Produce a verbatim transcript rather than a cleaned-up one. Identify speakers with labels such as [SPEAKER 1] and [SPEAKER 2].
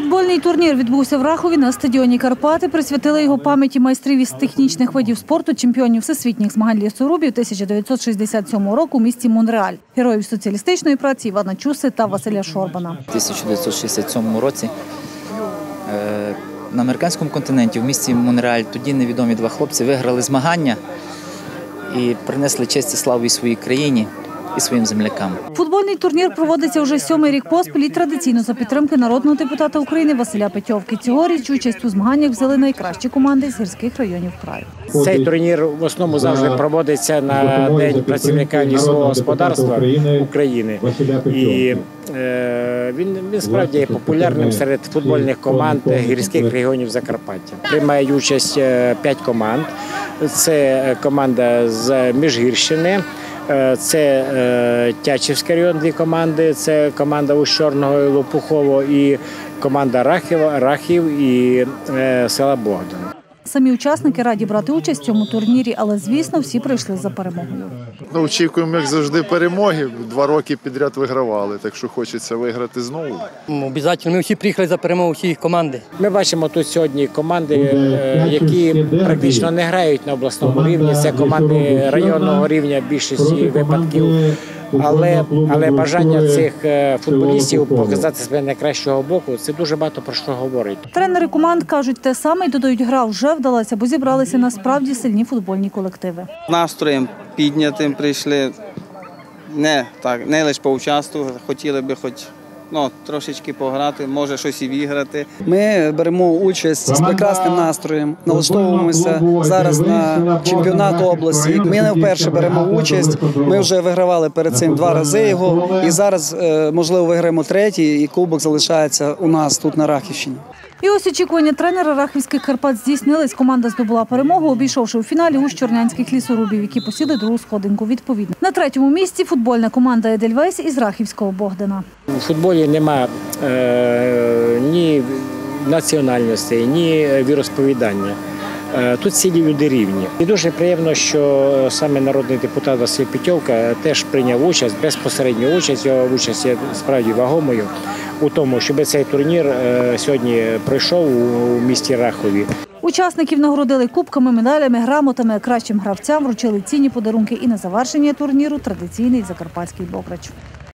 [SPEAKER 1] Футбольний турнір відбувся в Рахові на стадіоні «Карпати». Присвятили його пам'яті майстрів із технічних видів спорту, чемпіонів всесвітніх змагань лісорубів тисяча дев'ятсот шістдесят сьомого року у місті Монреаль, героїв соціалістичної праці Івана Чуси та Василя Шорбана.
[SPEAKER 2] У тисяча дев'ятсот шістдесят сьомому році на американському континенті в місті Монреаль тоді невідомі два хлопці виграли змагання і принесли честь і славу і своїй країні, і своїм землякам.
[SPEAKER 1] Футбольний турнір проводиться вже сьомий рік поспіль і традиційно за підтримки народного депутата України Василя Петьовки. Цьогоріч участь у змаганнях взяли найкращі команди з гірських районів краю.
[SPEAKER 3] Цей турнір в основному завжди проводиться на День працівника лісового господарства України. І е, він, він справді є популярним серед футбольних команд гірських регіонів Закарпаття. Приймає участь п'ять команд. Це команда з Міжгірщини, це е, Тячівський район, дві команди, це команда Ущорного і Лопухово і команда Рахів, Рахів і е, села Богдан.
[SPEAKER 1] Самі учасники раді брати участь в цьому турнірі, але, звісно, всі прийшли за перемогою.
[SPEAKER 4] Ну, очікуємо, як завжди, перемоги. Два роки підряд вигравали, так що хочеться виграти знову.
[SPEAKER 5] Обов'язково. Ми всі приїхали за перемогу всієї команди.
[SPEAKER 3] Ми бачимо тут сьогодні команди, які практично не грають на обласному рівні. Це команди районного рівня в більшості випадків. Але, але бажання цих футболістів показати себе найкращого боку – це дуже багато про що говорить.
[SPEAKER 1] Тренери команд кажуть те саме і додають, гра вже вдалася, бо зібралися насправді сильні футбольні колективи.
[SPEAKER 6] Настроєм піднятим прийшли, не, так, не лише поучаствувати, хотіли би хоч ну, трошечки пограти, може щось і виграти.
[SPEAKER 7] Ми беремо участь з прекрасним настроєм, налаштовуємося зараз на чемпіонат області. Ми не вперше беремо участь, ми вже вигравали перед цим два рази його і зараз, можливо, виграємо третій і кубок залишається у нас тут на Рахівщині.
[SPEAKER 1] І ось очікування тренера рахівських Карпат здійснились. Команда здобула перемогу, обійшовши у фіналі ущорнянських лісорубів, які посіли другу сходинку відповідно. На третьому місці футбольна команда «Едельвейс» із рахівського Богдана.
[SPEAKER 3] У футболі немає е, ні національності, ні віросповідання. Тут всі люди рівні. І дуже приємно, що саме народний депутат Василь Петьовка теж прийняв участь, безпосередню участь, його участь є справді вагомою у тому, щоб цей турнір сьогодні пройшов у місті Рахові.
[SPEAKER 1] Учасників нагородили кубками, медалями, грамотами, кращим гравцям вручили цінні подарунки і на завершення турніру традиційний закарпатський бограч.